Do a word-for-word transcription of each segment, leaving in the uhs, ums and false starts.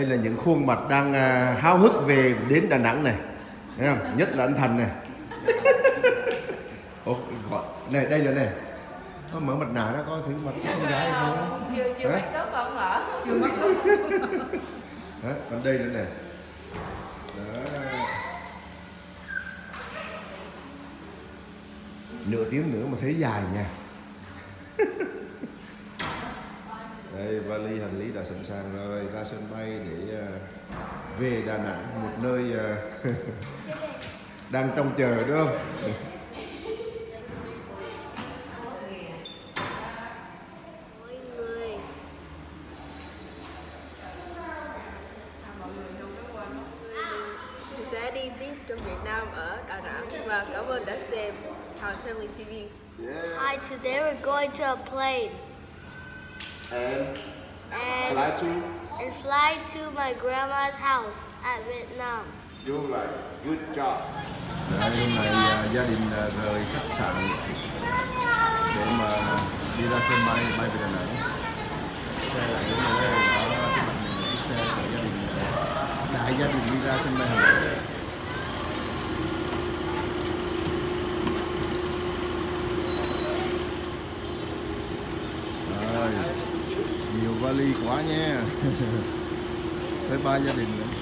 Đây là những khuôn mặt đang uh, háo hức về đến Đà Nẵng này, thấy không? Nhất là anh Thành này. Ồ, này đây là này, có mở mặt nạ đó, coi thử mặt con gái không? Chưa chưa make up không hả? Chưa make up. Đó, còn đây nữa này. Đó. Nửa tiếng nữa mà thấy dài nha. Đây, vali hành lý đã sẵn sàng rồi, ra sân bay để uh, về Đà Nẵng, một nơi uh, đang trông chờ, đúng không? Mình sẽ đi tiếp trong Việt Nam ở Đà Nẵng và cảm ơn đã xem Hào Trân ti vi. Yeah. Hi, today we're going to a plane. And, and fly to and fly to my grandma's house at Vietnam. do like good job. Đấy, hôm nay uh, gia đình uh, rời khách sạn để mà đi ra sân bay bay về Đà Nẵng. Xe lại đến đây, đó cái mặt này là chiếc xe của gia đình, uh, đại gia đình đi ra sân bay Hà Nội. Nhiều vali quá nha. Tới ba gia đình nữa.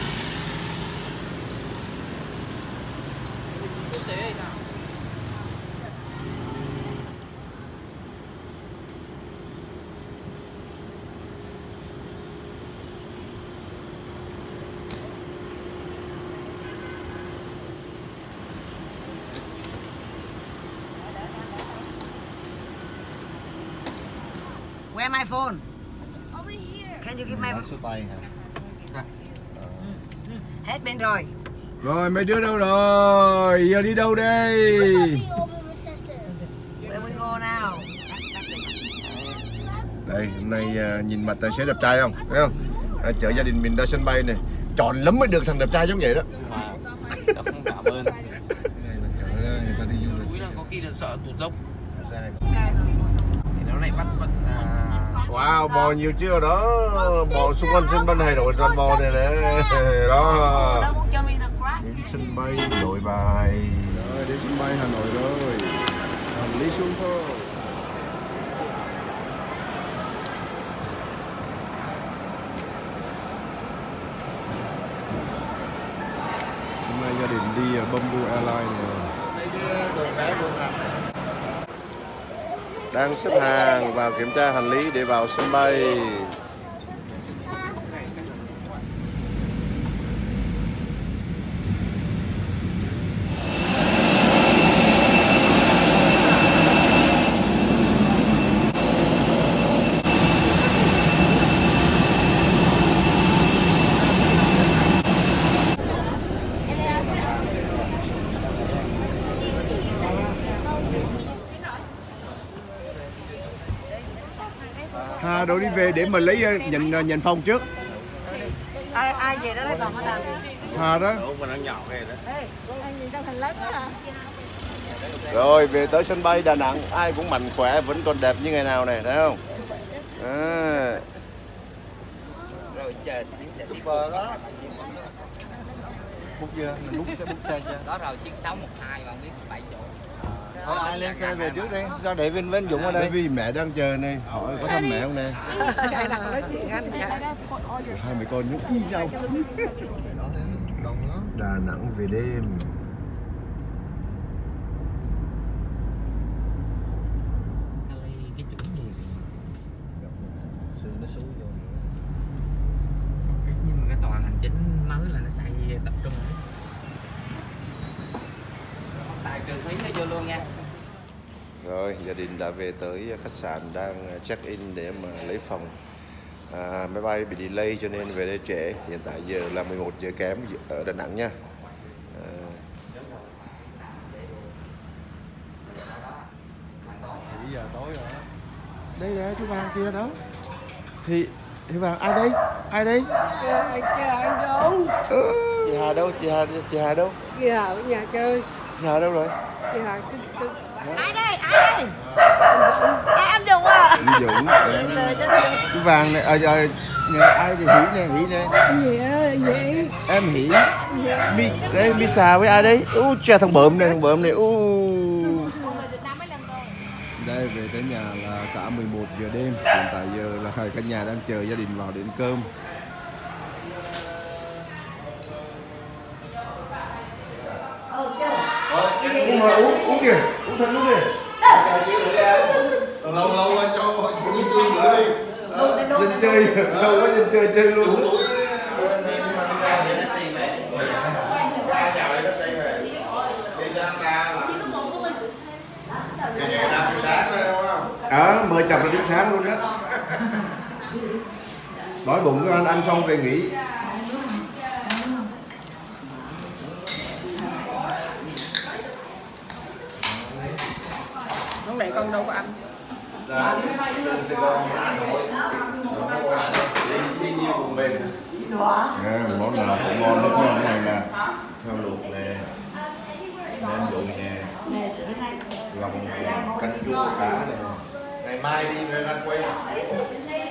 Where my phone? Over here. Can you give my Số tay hả? hết bên rồi. Rồi mấy đứa đâu rồi? Giờ đi đâu đây? Where we go now? Đây, hôm nay uh, nhìn mặt tài xế đẹp trai không? Thấy không? À, chở gia đình mình ra sân bay này. Chọn lắm mới được thằng đẹp trai giống vậy đó. Cháu không cảm ơn. Cái này là chở người ta đi du lịch. Núi là có khi là sợ tụt dốc. Xe này có... Thì nó lại bắt bắt à... Wow, bò nhiều chưa đó. Bò xung quanh sân bay này rồi toàn bò này nè. Đó. Đâu muốn cho mình được crack. Đến sân bay Nội Bài. Rồi, đến sân bay Hà Nội rồi. Hành lý xuống thôi. Hôm nay gia đình đi Bamboo Airlines nè. Đang xếp hàng vào kiểm tra hành lý để vào sân bay. Hà đâu đi về để mà lấy nhận nhận phòng trước. Ai ai về đó lấy phòng hả ta? Hà đó. Ê, anh nhìn trong hình lớn đó hả? Rồi về tới sân bay Đà Nẵng, ai cũng mạnh khỏe, vẫn còn đẹp như ngày nào này, thấy không? À. Rồi chờ xíu, chờ xíu. Bờ đó. Bút chưa? Mình bút xe bút xe chưa? Đó rồi chiếc sáu một hai mà không biết bảy chỗ. Thôi ai lên xe về trước đi, sao để Vinh với anh Dũng ở đây? Bởi vì mẹ đang chờ này, hỏi có thăm mẹ không nè? Cái nào nói chuyện anh vậy? Hai mẹ con nhúc y nhau. Đà Nẵng về đêm. Cái chuỗi gì? Sương nó xuống vô. Nhưng mà cái tòa hành chính mới là nó xây tập trung. Tài trừ phí nó vô luôn nha. Rồi, gia đình đã về tới khách sạn, đang check-in để mà lấy phòng. À, máy bay bị delay cho nên về đây trễ. Hiện tại giờ là mười một giờ kém ở Đà Nẵng nha. À... bảy giờ tối rồi. Đây nè, chú Vàng kia đó. Thì, thì Vàng, ai đây? Ai đây? Chờ anh Dũng. Ừ. Chị Hà đâu? Chị Hà, chị Hà đâu? Chị Hà ở nhà chơi. Chị Hà đâu rồi? Chị Hà cứ, cứ... Ai đây? Ai đây? À, anh Dũng à? Anh Dũng. Chú Vàng này, à, à, Nè, ai thì Hỷ nè, Hỷ nè. Gì ơi, gì? Em Hỷ. Mi, đấy, Mi xà với ai đấy? Ú, cha thằng bợm này, thằng bợm này. Ú. Đây về tới nhà là cả mười một giờ đêm. Hiện tại giờ là cả nhà đang chờ gia đình vào để ăn cơm. Uống mà uống, uống kìa, uống thật luôn kìa. Lâu lâu cho uống cơm nữa đi. Dân chơi, lâu quá dân chơi chơi luôn. À, mời chồng là đến sáng luôn đó. Đói bụng cho anh ăn xong về nghỉ. Con này con đâu có ăn. Dạ, từ Sài Gòn ra Hà Nội. Đi nhiều cùng bên. À, món nào cũng ngon hết món này nè. Theo luộc nè. Nem luộc nè. Lòng canh chua cá nè. Ngày mai đi ra quay.